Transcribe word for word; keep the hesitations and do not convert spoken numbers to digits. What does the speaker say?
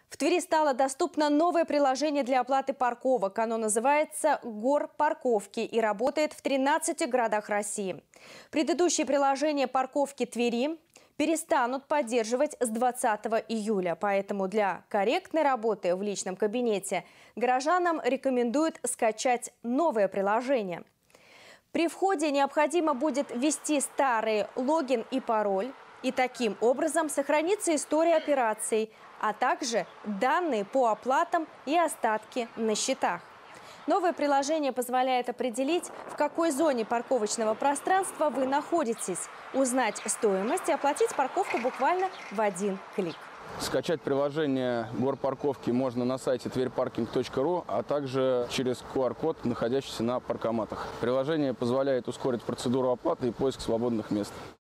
В Твери стало доступно новое приложение для оплаты парковок. Оно называется «Горпарковки» и работает в тринадцати городах России. Предыдущие приложения «Парковки Твери» перестанут поддерживать с двадцатого июля. Поэтому для корректной работы в личном кабинете горожанам рекомендуют скачать новое приложение. При входе необходимо будет ввести старый логин и пароль. И таким образом сохранится история операций, а также данные по оплатам и остатки на счетах. Новое приложение позволяет определить, в какой зоне парковочного пространства вы находитесь, узнать стоимость и оплатить парковку буквально в один клик. Скачать приложение «Горпарковки» можно на сайте тверьпаркинг точка ру, а также через ку ар код, находящийся на паркоматах. Приложение позволяет ускорить процедуру оплаты и поиск свободных мест.